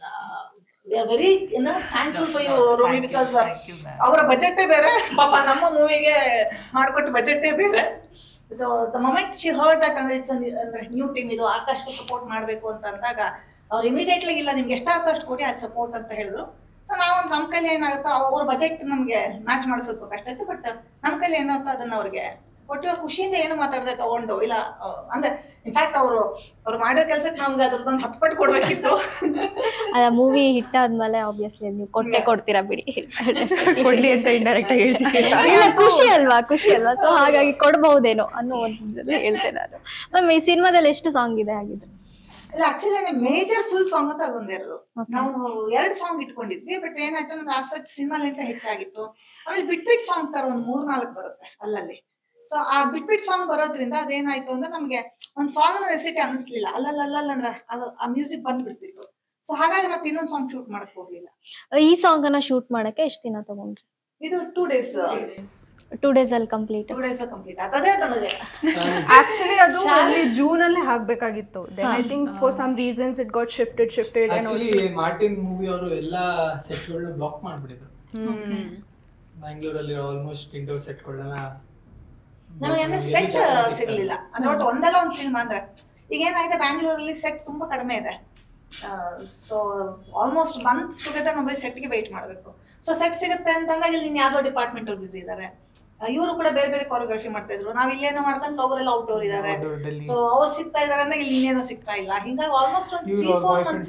very thankful for you Romi, because ಅವರ ಬಜೆಟೇ ಬೇರೆ, ಪಾಪ ನಮ್ಮ ಮೂವಿಗೆ ಮಾಡಿಕೊಟ್ಟು ಬಜೆಟೇ ಬೇರೆ. So the moment she heard that ಅಂದ್ರೆ ಇಟ್ಸ್ ಅಂದ್ರೆ ನ್ಯೂ ಟೀಮ್ ಇದು ಆಕಾಶ್ ಸಪೋರ್ಟ್ ಮಾಡ್ಬೇಕು ಅಂತ ಅಂದಾಗ ಅವ್ರು ಇಮಿಡಿಯೇಟ್ಲಿ ಇಲ್ಲ ನಿಮ್ಗೆ ಎಷ್ಟಾಗುತ್ತೋ ಅಷ್ಟು ಕೊಡಿ ಅದು ಸಪೋರ್ಟ್ ಅಂತ ಹೇಳಿದ್ರು. ಸೊ ನಾವೊಂದು ನಮ್ಮ ಕೈಲಿ ಏನಾಗುತ್ತೋ ಅವ್ರ ಬಜೆಟ್ ನಮ್ಗೆ ಮ್ಯಾಚ್ ಮಾಡಿಸೋದು ಕಷ್ಟ ಇತ್ತು, ಬಟ್ ನಮ್ಮ ಕೈಲಿ ಏನಾಗುತ್ತೋ ಅದನ್ನ ಅವ್ರಿಗೆ ಕೊಟ್ಟು ಖುಷಿಯಿಂದ ಏನು ಮಾತಾಡದೆ ತಗೊಂಡು ಇಲ್ಲ ಅಂದ್ರೆ ಇನ್ಫ್ಯಾಕ್ಟ್ ಅವರು ಅವ್ರು ಮಾಡೋ ಕೆಲ್ಸಕ್ಕೆ ನಮ್ಗೆ ಅದ್ರದ್ದೊಂದು ಹತ್ತು ಪಟ್ಟು ಕೊಡ್ಬೇಕಿತ್ತು. ಅದ ಮೂವಿ ಹಿಟ್ ಆದ್ಮೇಲೆ ಆಬ್ವಿಯಸ್ಲಿ ನೀವು ಕೊಟ್ಟೆ ಕೊಡ್ತೀರಾ ಬಿಡಿ, ಕೊಡ್ಲಿ ಅಂತ ಇಂಡೈರೆಕ್ಟ್ ಆಗಿ ಹೇಳ್ತೀನಿ. ಇಲ್ಲ ಖುಷಿ ಅಲ್ವಾ ಖುಷಿ ಅಲ್ವಾ ಸೊ ಹಾಗಾಗಿ ಕೊಡ್ಬಹುದೇನೋ ಅನ್ನೋ ಒಂದು ಹೇಳ್ತೇನೆ ನಾನು. ಮ್ಯಾಮ್ ಈ ಸಿನಿಮಾದಲ್ಲಿ ಎಷ್ಟು ಸಾಂಗ್ ಇದೆ ಹಾಗಿದ್ರೆ? ಇಲ್ಲ ಆಕ್ಚುಲಿ ಮೇಜರ್ ಫುಲ್ ಸಾಂಗ್ ಅಂತ ಅದೊಂದೆರಡು ನಾವು ಎರಡು ಸಾಂಗ್ ಇಟ್ಕೊಂಡಿದ್ವಿ. ಬಟ್ ಏನಾಯ್ತು ನಮ್ಗೆ ಆಸಕ್ತಿ ಸಿನಿಮಾಲಿಂದ ಹೆಚ್ಚಾಗಿತ್ತು. ಆಮೇಲೆ ಬಿಟ್ ಬಿಟ್ ಸಾಂಗ್ ತರ ಒಂದ್ ಮೂರ್ ನಾಲ್ಕು ಬರುತ್ತೆ ಅಲ್ಲಲ್ಲಿ. ಸೊ ಆ ಬಿಟ್ ಬಿಟ್ ಸಾಂಗ್ ಬರೋದ್ರಿಂದ ಅದೇನಾಯ್ತು ಅಂದ್ರೆ ನಮ್ಗೆ ಒಂದ್ ಸಾಂಗ್ ನೆಸಿಟಿ ಅನಿಸ್ಲಿಲ್ಲ. ಅಲ್ಲಲ್ಲ ಅಂದ್ರೆ ಅದು ಆ ಮ್ಯೂಸಿಕ್ ಬಂದ್ಬಿಡ್ತಿತ್ತು. ಸೊ ಹಾಗಾಗಿ ಮತ್ತೆ ಇನ್ನೊಂದ್ ಸಾಂಗ್ ಶೂಟ್ ಮಾಡಕ್ ಹೋಗ್ಲಿಲ್ಲ. ಈ ಸಾಂಗ್ ಅನ್ನ ಶೂಟ್ ಮಾಡಕ್ಕೆ ಎಷ್ಟು ದಿನ ತಗೊಂಡ್ರಿ? ಇದು ಟೂ ಡೇಸ್ ಟೂ ಡೇಸ್ ಅಲ್ಲಿ ಕಂಪ್ಲೀಟ್ ಟೂ ಡೇಸ್ ಕಂಪ್ಲೀಟ್ ಅದೇ ನಮಗೆ ಆಕ್ಚುಲಿ ಅದು ಅಲ್ಲಿ ಜೂನ್ ಅಲ್ಲಿ ಹಾಕ್ಬೇಕಾಗಿತ್ತು. Then I think for some reasons it got shifted shifted and actually Martin movie ಅವರು ಎಲ್ಲಾ ಸೆಟ್ಗಳನ್ನ ಬ್ಲಾಕ್ ಮಾಡ್ಬಿಟ್ಟಿದ್ರು. ಬ್ಯಾಂಗ್ಳೂರಲ್ಲಿ ಆಲ್ಮೋಸ್ಟ್ ಇಂಡೋರ್ ಸೆಟ್ಗಳನ್ನ ನಮಗೆ ಅಂದ್ರೆ ಸೆಟ್ ಸಿಗ್ಲಿಲ್ಲ. ಅಂದ್ರೆ ಒಟ್ಟು ಒಂದಲ್ಲ ಒಂದ್ ಸಿನಿಮಾ ಅಂದ್ರೆ ಈಗ ಏನಾಗಿದೆ ಬ್ಯಾಂಗ್ಳೂರಲ್ಲಿ ಸೆಟ್ ತುಂಬಾ ಕಡಿಮೆ ಇದೆ. ಸೊ ಆಲ್ಮೋಸ್ಟ್ ಮಂತ್ಸ್ ಟುಗೆದರ್ ನಾವು ಸೆಟ್ಗೆ ವೇಟ್ ಮಾಡಬೇಕು. ಸೊ ಸೆಟ್ ಸಿಗುತ್ತೆ ಅಂತಂದಾಗ ಇಲ್ಲಿ ನೀನ್ ಯಾವ್ದೋ ಡಿಪಾರ್ಟ್ಮೆಂಟ್ ಅವ್ರು ಬಿಸಿ ಇದಾರೆ, ಇವರು ಕೂಡ ಬೇರೆ ಬೇರೆ ಕೊರಿಯೋಗ್ರಫಿ ಮಾಡ್ತಾ ಇದ್ರು. ನಾವ್ ಇಲ್ಲೇನೋ ಮಾಡ್ದಂತ ಅವರೆಲ್ಲ ಔಟ್ಡೋರ್ ಇದಾರೆ. ಸೊ ಅವ್ರು ಸಿಗ್ತಾ ಇದಾರೆ ಅಂದ್ರೆ ಇಲ್ಲಿ ಇನ್ನೇನೋ ಸಿಗ್ತಾ ಇಲ್ಲ. ಹಿಂಗಾಗಿ ಆಲ್ಮೋಸ್ಟ್ ಒಂದು three four months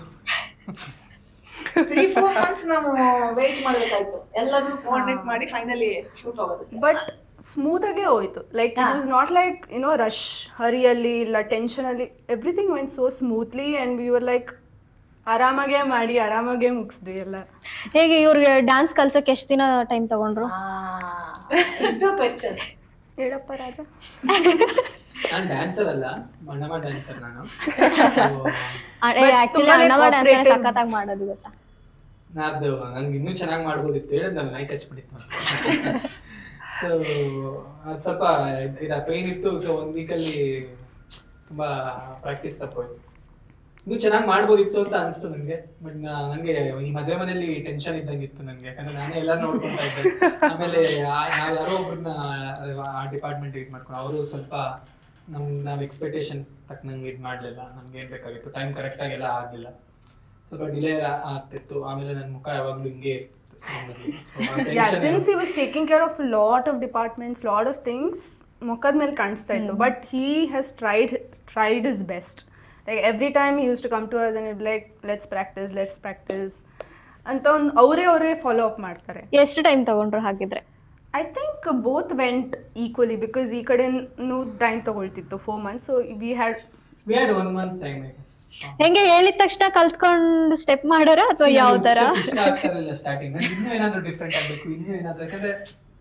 three four months ನಾವು ವೇಟ್ ಮಾಡ್ಬೇಕಾಯ್ತು ಎಲ್ಲದನ್ನು ಕೋಆರ್ಡಿನೇಟ್ ಮಾಡಿ ಫೈನಲಿ ಶೂಟ್ ಹೋಗೋದಕ್ಕೆ. ಬಟ್ ಸ್ಮೂತ್ ಆಗೇ ಹೋಯ್ತು. Like it was not like you know rush ಹರಿಯಲ್ಲಿ ಇಲ್ಲ ಟೆನ್ಷನ್ ಅಲ್ಲಿ. Everything went so smoothly and we were like ಆರಾಮಾಗೆ ಮಾಡಿ ಆರಾಮಾಗೆ ಮುಗಿಸ್ದ್ವಿ ಎಲ್ಲ. ಹೇಗೆ ಇವ್ರಿಗೆ ಡ್ಯಾನ್ಸ್ ಕಲ್ಸಕ್ಕೆ ಎಷ್ಟು ದಿನ ಟೈಮ್ ತಗೊಂಡ್ರು? ಇದು ಕ್ವೆಶ್ಚನ್ ಹೇಳಪ್ಪ ರಾಜ. ನಾನು ಡ್ಯಾನ್ಸರ್ ಅಲ್ಲ, ಬಣ್ಣಮ್ಮ ಡ್ಯಾನ್ಸರ್ ನಾನು. ಆಕ್ಚುಲಿ ಅಣ್ಣಮ್ಮ ಡ್ಯಾನ್ಸರ್ ಸಖತ್ತಾಗಿ ಮಾಡೋದು ಗೊತ್ತಾ? ನಾದು ನನ್ಗೆ ಇನ್ನೂ ಚೆನ್ನಾಗಿ ಮಾಡ್ಬೋದಿತ್ತು ಹೇಳಿದ್ ನಾನು ನಾಯಿ ಕಚ್ಬಿಟ್ಟಿತ್ತು. ಸೊ ಅದು ಸ್ವಲ್ಪ ಇದು ಪೇನ್ ಇತ್ತು. ಸೊ ಒಂದ್ ವೀಕಲ್ಲಿ ತುಂಬಾ ಪ್ರಾಕ್ಟೀಸ್ ತಪ್ಪೋಯ್ತು. ಇನ್ನೂ ಚೆನ್ನಾಗಿ ಮಾಡ್ಬೋದಿತ್ತು ಅಂತ ಅನಿಸ್ತು ನನಗೆ. ಬಟ್ ನನಗೆ ಈ ಮದುವೆ ಮನೆಯಲ್ಲಿ ಟೆನ್ಷನ್ ಇದ್ದಂಗಿತ್ತು ನನಗೆ, ಯಾಕಂದ್ರೆ ನಾನೇ ಎಲ್ಲ ನೋಡ್ಕೊತಾ ಇದ್ದೆ. ಆಮೇಲೆ ನಾವು ಯಾರೋ ಒಬ್ಬರನ್ನ ಆ ಡಿಪಾರ್ಟ್ಮೆಂಟ್ ಇದು ಮಾಡ್ಕೊಂಡು ಅವರು ಸ್ವಲ್ಪ ನಮ್ ನಾವು ಎಕ್ಸ್ಪೆಕ್ಟೇಷನ್ ತಕ್ಕನಂಗೆ ಇದು ಮಾಡಲಿಲ್ಲ. ನಮ್ಗೆ ಏನು ಬೇಕಾಗಿತ್ತು ಟೈಮ್ ಕರೆಕ್ಟಾಗಿ ಎಲ್ಲ ಆಗಲಿಲ್ಲ, ಸ್ವಲ್ಪ ಡಿಲೇ ಆಗ್ತಿತ್ತು. ಆಮೇಲೆ ನನ್ನ ಮುಖ ಯಾವಾಗಲೂ ಹಿಂಗೆ ಇರ್ತಿತ್ತು. Yeah, since he was taking care of a lot of departments, lot of things, ಮುಖದ ಮೇಲೆ ಕಾಣಿಸ್ತಾ ಇತ್ತು. But he has tried tried his best. Like every time he used to come to us and he'd be like, let's practice, let's practice ಅಂತ ಒಂದು ಅವರೇ ಅವರೇ ಫಾಲೋ ಅಪ್ ಮಾಡ್ತಾರೆ. ಎಷ್ಟು ಟೈಮ್ ತಗೊಂಡ್ರು ಹಾಗಿದ್ರೆ? I think both went equally because ಈ ಕಡೆನೂ ಟೈಮ್ ತಗೊಳ್ತಿತ್ತು four months. So we had we had one month time. ಹೆಂಗೆ ಹೇಳಿದ ತಕ್ಷಣ ಕಲ್ತ್ಕೊಂಡು ಸ್ಟೆಪ್ ಮಾಡೋರ ಅಥವಾ ಯಾವ ತರ? ಇಷ್ಟ ಆಗ್ತಾರಲ್ಲ ಸ್ಟಾರ್ಟಿಂಗ್ ಇನ್ನೂ ಏನಾದ್ರು ಡಿಫ್ರೆಂಟ್ ಆಗ್ಬೇಕು, ಇನ್ನೂ ಏನಾದ್ರು. ಯಾಕಂದ್ರೆ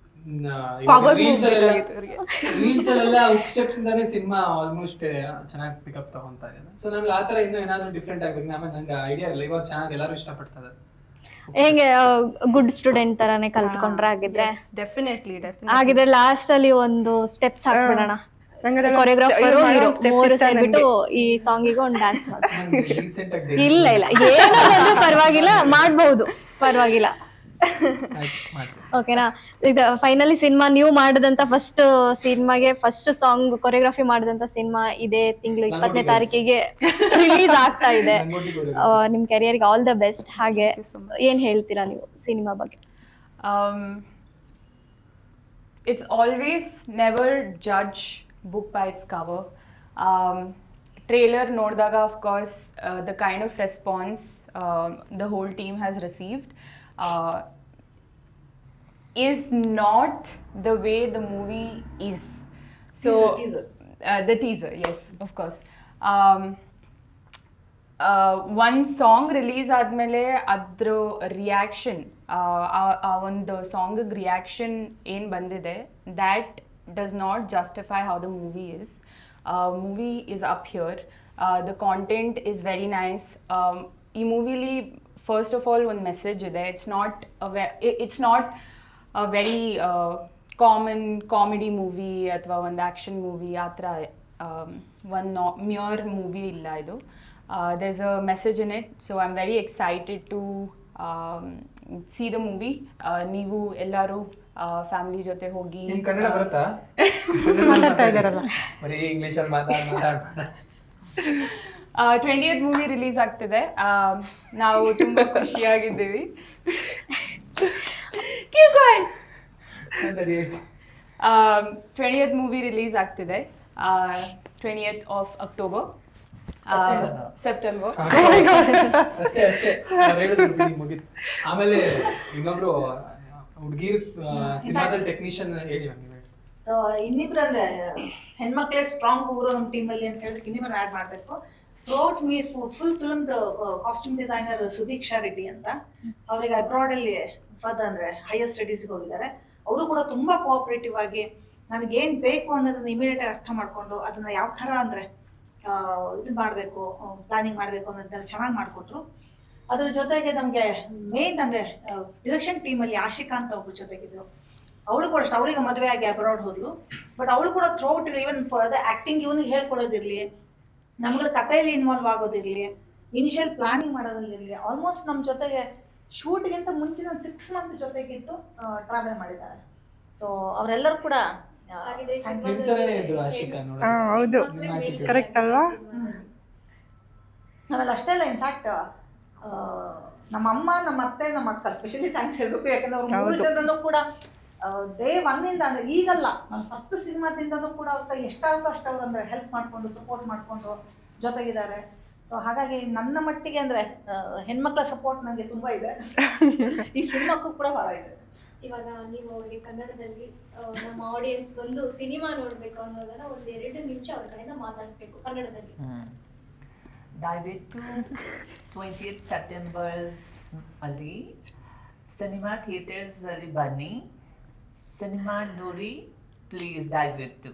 ರೀಲ್ಸ್ ಅಲ್ಲೆಲ್ಲ ಹುಕ್ ಸ್ಟೆಪ್ಸ್ ಇಂದಾನೇ ಸಿನಿಮಾ ಆಲ್ಮೋಸ್ಟ್ ಚೆನ್ನಾಗಿ ಪಿಕಪ್ ತಗೊಂತಾ ಇದೆ. ಸೊ ನಂಗೆ ಆತರ ಇನ್ನೂ ಏನಾದ್ರು ಡಿಫ್ರೆಂಟ್ ಆಗ್ಬೇಕು. ಆಮೇಲೆ ನಂಗೆ ಐಡಿಯಾ ಇಲ್ಲ. ಇವಾಗ ಚೆನ್ನಾಗಿ ಎಲ್ಲರೂ ಇಷ್ಟಪಡ್ತಾರೆ. ಹೇಗೆ ಗುಡ್ ಸ್ಟೂಡೆಂಟ್ ತರಾನೇ ಕಲ್ತ್ಕೊಂಡ್ರೆ ಆಗಿದ್ರೆ? ಡೆಫಿನೆಟ್ಲಿ ಹಾಗಿದ್ರೆ ಲಾಸ್ಟ್ ಅಲ್ಲಿ ಒಂದು ಸ್ಟೆಪ್ಸ್ ಹಾಕ್ಬಿಡೋಣ. ಕೊರಿಯೋಗ್ರಾಫರ್ ಮೂರು ಸೇರ್ಬಿಟ್ಟು ಈ ಸಾಂಗಿಗೆ ಒಂದು ಡ್ಯಾನ್ಸ್ ಮಾಡಿ. ಇಲ್ಲ ಇಲ್ಲ ಏನೋ ಪರವಾಗಿಲ್ಲ, ಮಾಡ್ಬಹುದು, ಪರವಾಗಿಲ್ಲ. ಓಕೆನಾ? ಇದು ಫೈನಲಿ ಸಿನಿಮಾ ನೀವು ಮಾಡಿದಂತ ಫಸ್ಟ್ ಸಿನಿಮಾಗೆ ಫಸ್ಟ್ ಸಾಂಗ್ ಕೊರಿಯೋಗ್ರಫಿ ಮಾಡಿದಂತ ಸಿನಿಮಾ ಇದೇ ತಿಂಗಳು ಇಪ್ಪತ್ತನೇ ತಾರೀಕಿಗೆ ರಿಲೀಸ್ ಆಗ್ತಾ ಇದೆ. ನಿಮ್ ಕೆರಿಯರ್ಗೆ ಆಲ್ ದ ಬೆಸ್ಟ್. ಹಾಗೆ ಏನ್ ಹೇಳ್ತೀರಾ ನೀವು ಸಿನಿಮಾ ಬಗ್ಗೆ? it's always never judge book by its cover. Um, trailer ನೋಡಿದಾಗ of course uh, the kind of response uh, the whole team has received uh, is not the way the movie is. So Teaser, teaser. Uh, the teaser, yes, of course. Um, uh, one song release ಆದಮೇಲೆ ಅದ್ರ ರಿಯಾಕ್ಷನ್ ಆ ಒಂದು ಸಾಂಗಿಗೆ ರಿಯಾಕ್ಷನ್ ಏನು ಬಂದಿದೆ that does not justify how the movie is. Movie is up here, the content is very nice. ಈ ಮೂವಿಲಿ ಫಸ್ಟ್ ಆಫ್ ಆಲ್ ಒಂದು ಮೆಸೇಜ್ ಇದೆ. It's not it's not a very common comedy movie ಅಥವಾ ಒಂದು ಆ್ಯಕ್ಷನ್ ಮೂವಿ ಆ ಥರ ಒಂದು ನಾ ಮ್ಯೂರ್ ಮೂವಿ ಇಲ್ಲ ಇದು. There is a message in it, so I am very excited to see the movie. ನೀವು ಎಲ್ಲರೂ ಫ್ಯಾಮಿಲಿ ಜೊತೆ ಹೋಗಿ. ನಿಮ್ ಕನ್ನಡ ಬರುತ್ತಾ? ಮಾತಾಡ್ತಾ ಇದ್ದಾರಲ್ಲ. ಬರೀ ಇಂಗ್ಲೀಷಲ್ಲಿ ಮಾತಾಡ್ ಮಾತಾಡ್ಬಾರ. ಟ್ವೆಂಟಿಯತ್ ಮೂವಿ ರಿಲೀಸ್ ಆಗ್ತಿದೆ. ನಾವು ತುಂಬ ಖುಷಿಯಾಗಿದ್ದೀವಿ. ಟ್ವೆಂಟಿಯತ್ ಮೂವಿ ರಿಲೀಸ್ ಆಗ್ತಿದೆ ಟ್ವೆಂಟಿಯತ್ ಆಫ್ ಅಕ್ಟೋಬರ್, ಸೆಪ್ಟೆಂಬರ್. ಅಷ್ಟೇ ಅಷ್ಟೇ ಮುಗಿತು. ಆಮೇಲೆ ಇನ್ನೊಬ್ರು ಹುಡುಗಿರ್ ಸಿನಿಮಾದಲ್ಲಿ ಟೆಕ್ನಿಷಿಯನ್ ಹೇಳಿ. ಸೊ ಇನ್ನಿಬ್ರು ಅಂದ್ರೆ ಹೆಣ್ಮಕ್ಳೇ ಸ್ಟ್ರಾಂಗ್ ಊರು ನಮ್ಮ ಟೀಮಲ್ಲಿ ಅಂತ ಹೇಳಿ ಇನ್ನಿಬ್ರು ಆ್ಯಡ್ ಮಾಡಬೇಕು. Throughout me full film costume designer Sudiksha Reddy ಅಂತ, ಅವ್ರಿಗೆ ಅಬ್ರಾಡ್ ಅಲ್ಲಿ ಫರ್ದರ್ ಅಂದ್ರೆ ಹೈಯರ್ ಸ್ಟಡೀಸ್ಗೆ ಹೋಗಿದ್ದಾರೆ. ಅವರು ಕೂಡ ತುಂಬಾ ಕೋಆಪರೇಟಿವ್ ಆಗಿ ನನಗೇನು ಬೇಕು ಅನ್ನೋದನ್ನ ಇಮಿಡಿಯೇಟ್ ಅರ್ಥ ಮಾಡ್ಕೊಂಡು ಅದನ್ನ ಯಾವ ಥರ ಅಂದ್ರೆ ಇದು ಮಾಡಬೇಕು, ಪ್ಲಾನಿಂಗ್ ಮಾಡಬೇಕು ಅನ್ನೋದನ್ನ ಚೆನ್ನಾಗಿ ಮಾಡಿಕೊಟ್ರು. ಅದ್ರ ಜೊತೆಗೆ ನಮಗೆ ಮೇನ್ ಅಂದ್ರೆ ಡಿರೆಕ್ಷನ್ ಟೀಮಲ್ಲಿ ಆಶಿಕಾ ಅಂತ ಒಬ್ರು ಜೊತೆಗಿದ್ರು. ಅವಳು ಕೂಡ ಅಷ್ಟು, ಅವಳಿಗೆ ಮದುವೆ ಆಗಿ ಅಬ್ರಾಡ್ ಹೋದ್ಲು. ಬಟ್ ಅವಳು ಕೂಡ ಥ್ರೂಔಟ್ ಈವನ್ ಅದೇ ಆಕ್ಟಿಂಗ್ ಇವನಿಗೆ ಹೇಳ್ಕೊಡೋದಿರ್ಲಿ, ನಮ್ಗಳ ಕಥೆಯಲ್ಲಿ ಇನ್ವಾಲ್ವ್ ಆಗೋದಿರ್ಲಿ, ಇನಿಷಿಯಲ್ ಪ್ಲಾನಿಂಗ್ ಮಾಡೋದಿರಲಿ, ಆಲ್ಮೋಸ್ಟ್ ನಮ್ಮ ಜೊತೆಗೆ ಶೂಟ್ಗಿಂತ ಮುಂಚಿನ ಒಂದು ಸಿಕ್ಸ್ ಮಂತ್ ಜೊತೆಗಿದ್ದು ಟ್ರಾವೆಲ್ ಮಾಡಿದ್ದಾರೆ. ಸೊ ಅವರೆಲ್ಲರೂ ಕೂಡ ಹೌದು, ಕರೆಕ್ಟ್ ಅಲ್ವಾ? ಆಮೇಲೆ ಅಷ್ಟೇ ಅಲ್ಲ, ಇನ್ಫ್ಯಾಕ್ಟ್ ನಮ್ಮ ಅಮ್ಮ, ನಮ್ಮ ಅತ್ತೆ, ನಮ್ಮ ಅಕ್ಕ ಸ್ಪೆಷಲಿ ಥ್ಯಾಂಕ್ಸ್ ಹೇಳ್ಬೇಕು. ಯಾಕಂದ್ರೆ ಅವ್ರು ಮೂರು ಜನನು ಕೂಡ ಡೇ ಒನ್ನಿಂದ ಅಂದ್ರೆ ಈಗಲ್ಲ, ನಮ್ಮ ಫಸ್ಟ್ ಸಿನಿಮಾದಿಂದನೂ ಕೂಡ ಅವ್ರ ಕೈ ಎಷ್ಟಾಗುತ್ತೋ ಅಷ್ಟು ಅವ್ರು ಅಂದ್ರೆ ಹೆಲ್ಪ್ ಮಾಡ್ಕೊಂಡು ಸಪೋರ್ಟ್ ಮಾಡ್ಕೊಂಡು ಜೊತೆಗಿದ್ದಾರೆ. ಸೊ ಹಾಗಾಗಿ ನನ್ನ ಮಟ್ಟಿಗೆ ಅಂದ್ರೆ ಹೆಣ್ಮಕ್ಳ ಸಪೋರ್ಟ್ ನನಗೆ ತುಂಬಾ ಇದೆ. ಈ ಸಿನಿಮಾಕ್ಕೂ ಕೂಡ ಬಹಳ ಇದೆ. ಇವಾಗ ನೀವು ಅವ್ರಿಗೆ ಕನ್ನಡದಲ್ಲಿ ನಮ್ಮ ಆಡಿಯನ್ಸ್ ಬಂದು ಸಿನಿಮಾ ನೋಡ್ಬೇಕು ಅನ್ನೋದನ್ನ ಒಂದ್ ಎರಡು ನಿಮಿಷ ಅವ್ರ ಕಡೆಯಿಂದ ಮಾತಾಡಿಸ್ಬೇಕು ಕನ್ನಡದಲ್ಲಿ. ದಯವಿಟ್ಟು ಟ್ವೆಂಟಿಯತ್ ಸೆಪ್ಟೆಂಬರ್ಸ್ ಅಲ್ಲಿ ಸಿನಿಮಾ ಥಿಯೇಟರ್ಸ್ ಅಲ್ಲಿ ಬನ್ನಿ, ಸಿನಿಮಾ ನೋಡಿ ಪ್ಲೀಸ್. ದಯವಿಟ್ಟು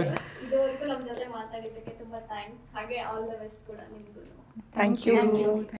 ಇದುವರೆಗೂ ನಮ್ಮ ಜೊತೆ ಮಾತಾಡಿದ್ದಕ್ಕೆ ತುಂಬಾ ಥ್ಯಾಂಕ್ಸ್. ಹಾಗೆ ಆಲ್ ದ ಬೆಸ್ಟ್ ಕೂಡ ನಿಮ್ಗೂ. Thank you.